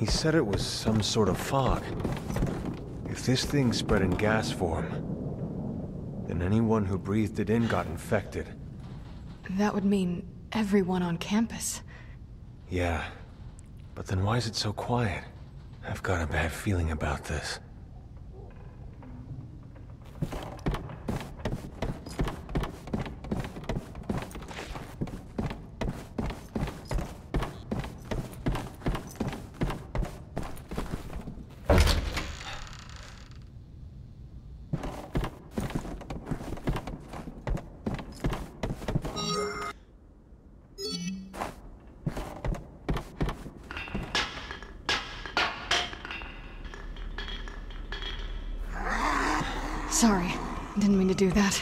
He said it was some sort of fog. If this thing spread in gas form, then anyone who breathed it in got infected. That would mean everyone on campus. Yeah, but then why is it so quiet? I've got a bad feeling about this. Sorry, didn't mean to do that.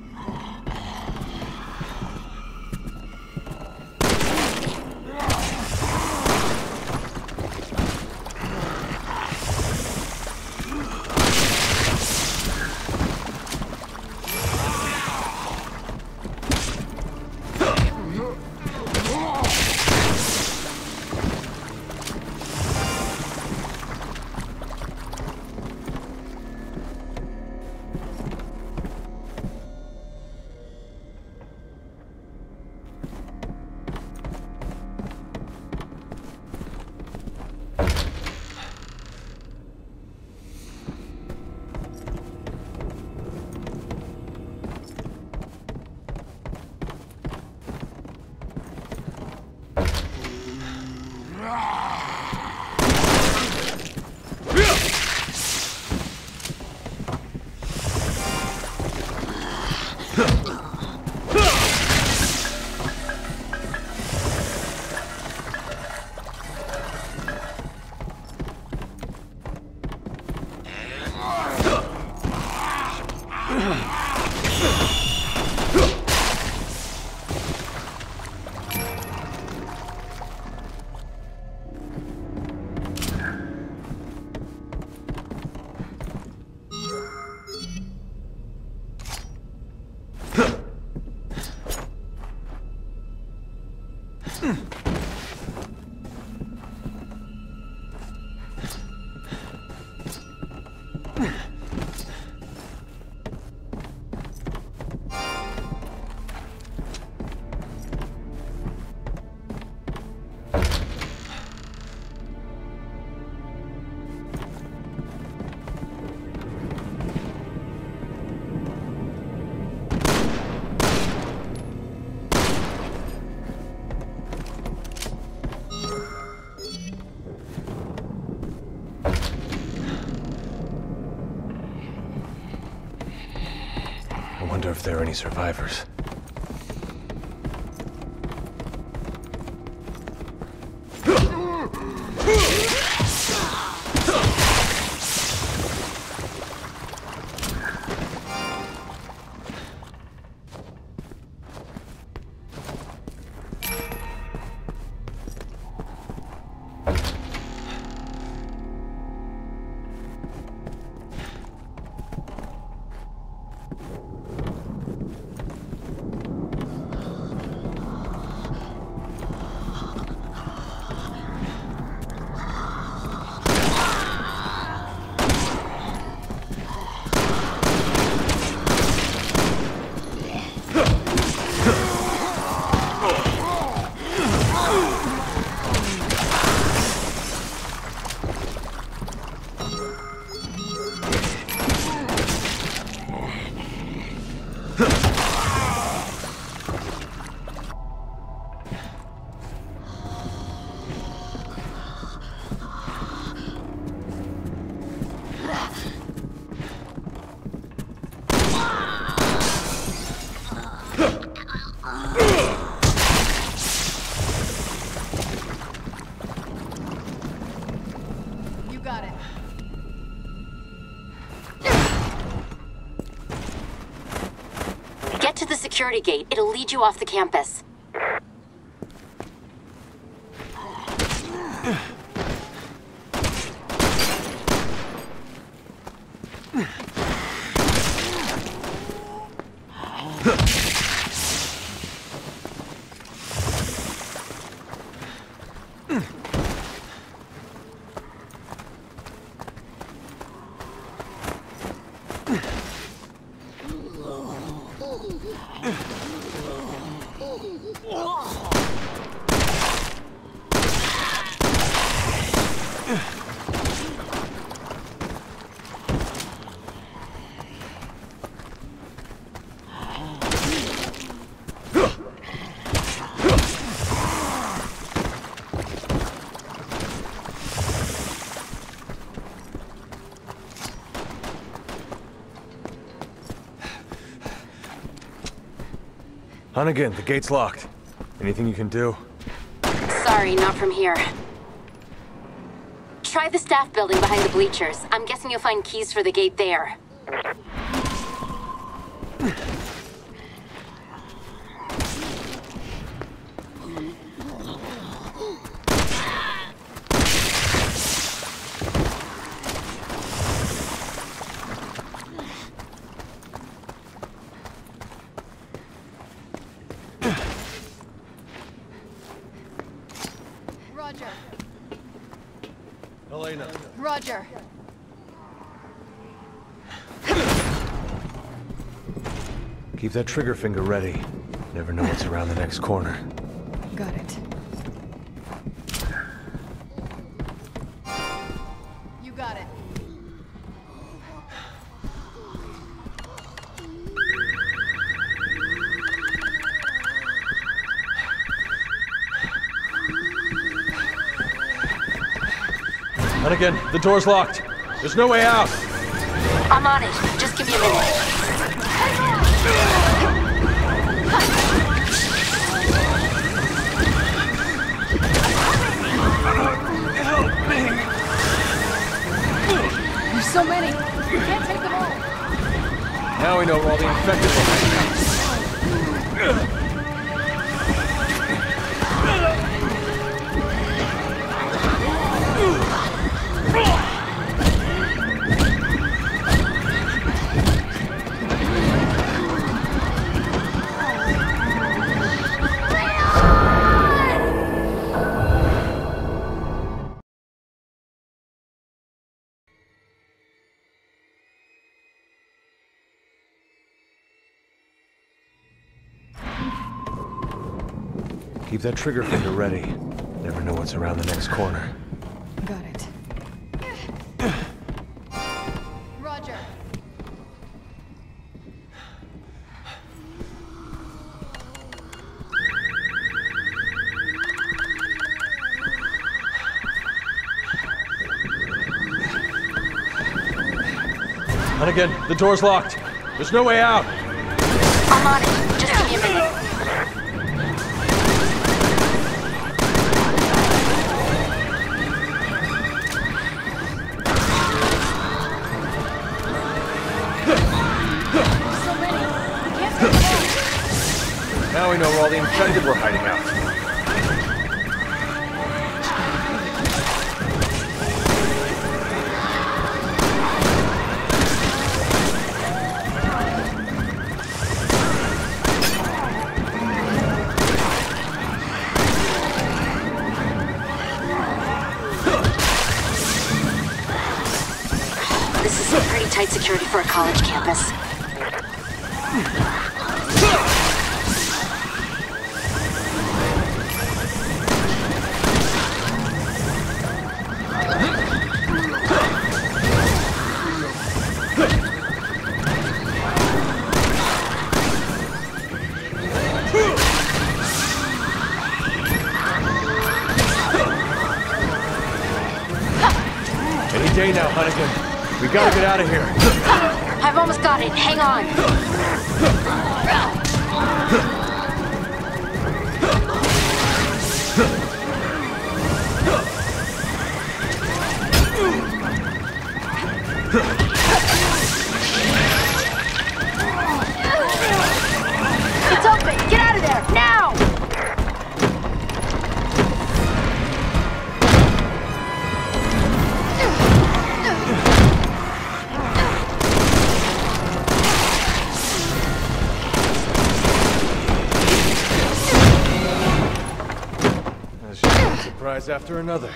I wonder if there are any survivors. Get to the security gate. It'll lead you off the campus. Hunnigan, the gate's locked. Anything you can do? Sorry, not from here. Try the staff building behind the bleachers. I'm guessing you'll find keys for the gate there. Roger. Elena. Roger. Keep that trigger finger ready. Never know what's around the next corner. Got it. You got it. Hunnigan, the door's locked. There's no way out. I'm on it. Just give me a minute. There's so many. You can't take them all. Now we know where all the infected were. Keep that trigger finger ready. Never know what's around the next corner. Got it. Roger. Hunnigan, the door's locked. There's no way out. I'm on it. Just give me a minute. Now we know where all the infected were hiding out. This is some pretty tight security for a college campus. Any day now, Hunnigan. We gotta get out of here. I've almost got it. Hang on. It's open. Get out of there now. That's just one surprise after another.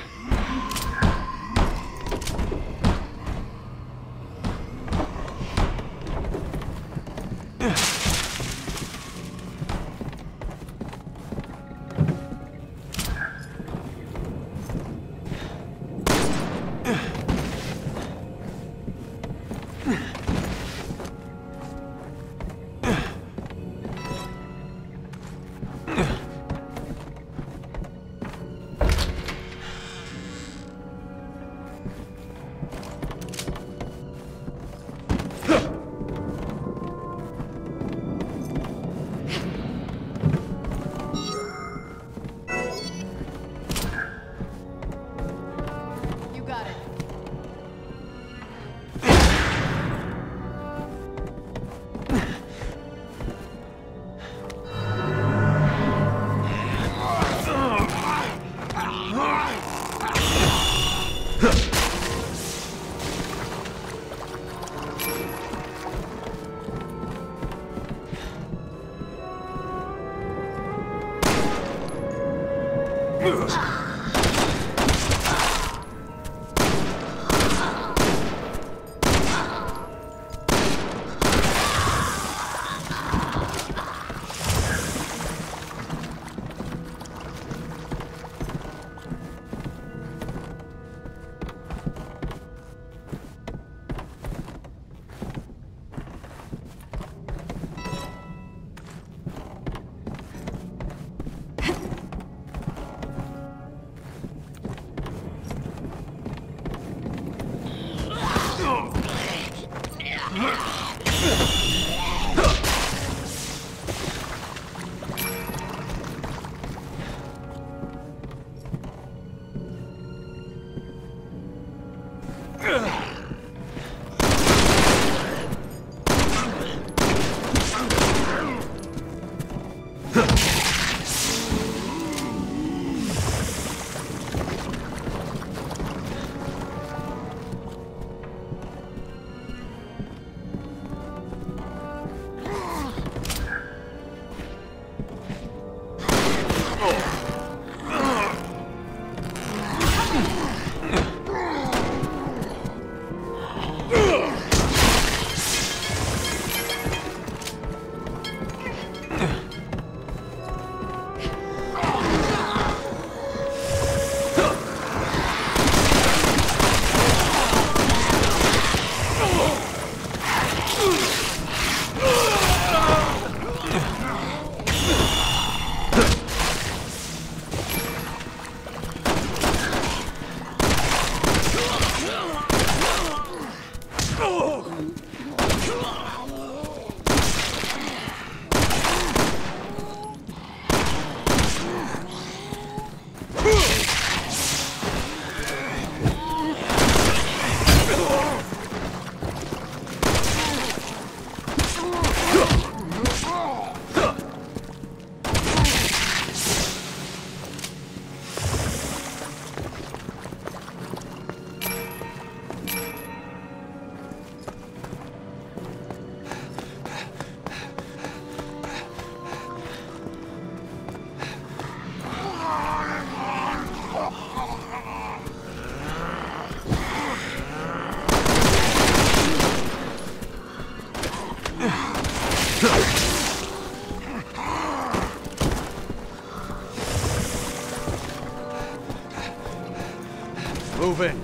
Move in.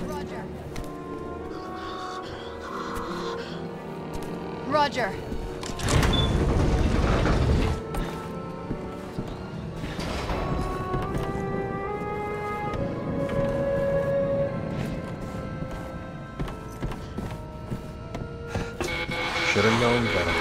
Roger. Should have known better.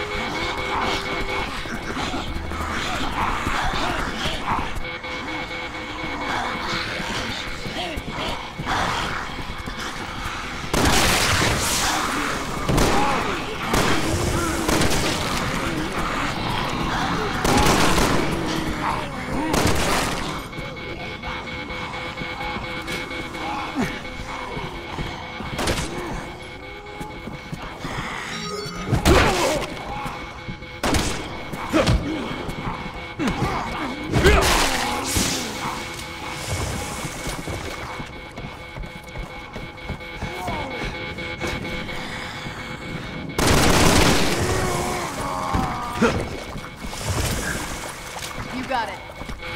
You got it.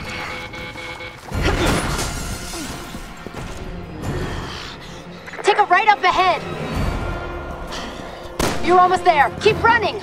Take a right up ahead. You're almost there. Keep running.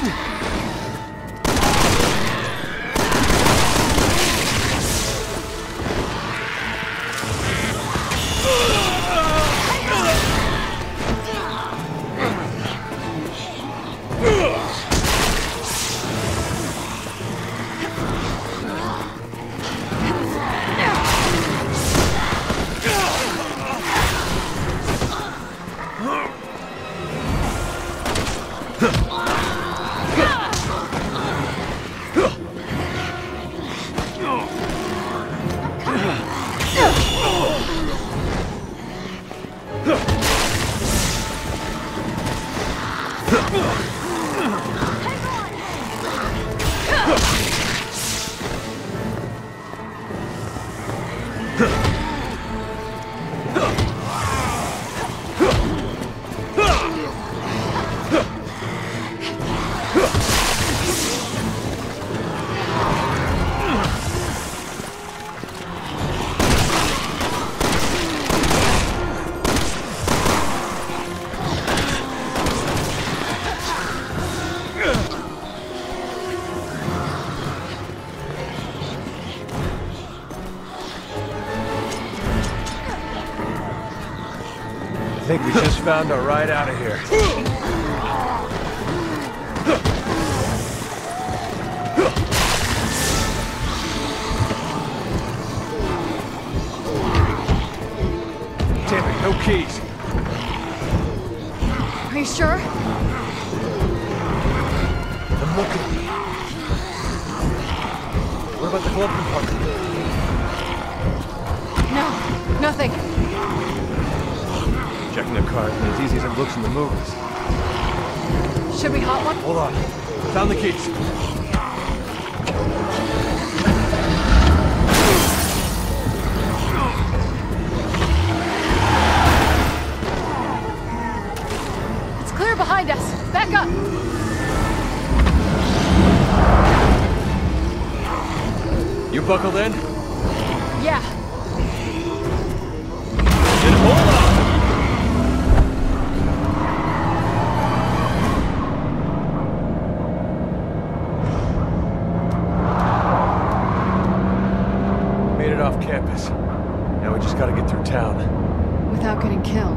I think we just found our ride out of here. Damn it, no keys. Are you sure? I'm looking. What about the glove compartment? No, nothing. Checking the car isn't as easy as it looks in the movies. Should we hot one? Hold on. Found the keys. It's clear behind us. Back up. You buckled in? Yeah. Then hold on! Made it off campus. Now we just gotta get through town. Without getting killed.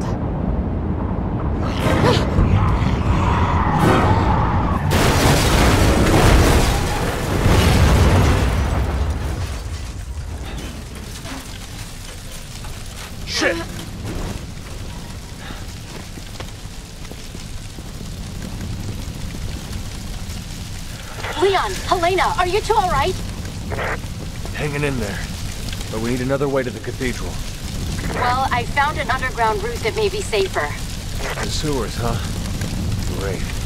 Shit! Leon, Helena, are you two alright? Hanging in there. But we need another way to the cathedral. Well, I found an underground route that may be safer. The sewers, huh? Great.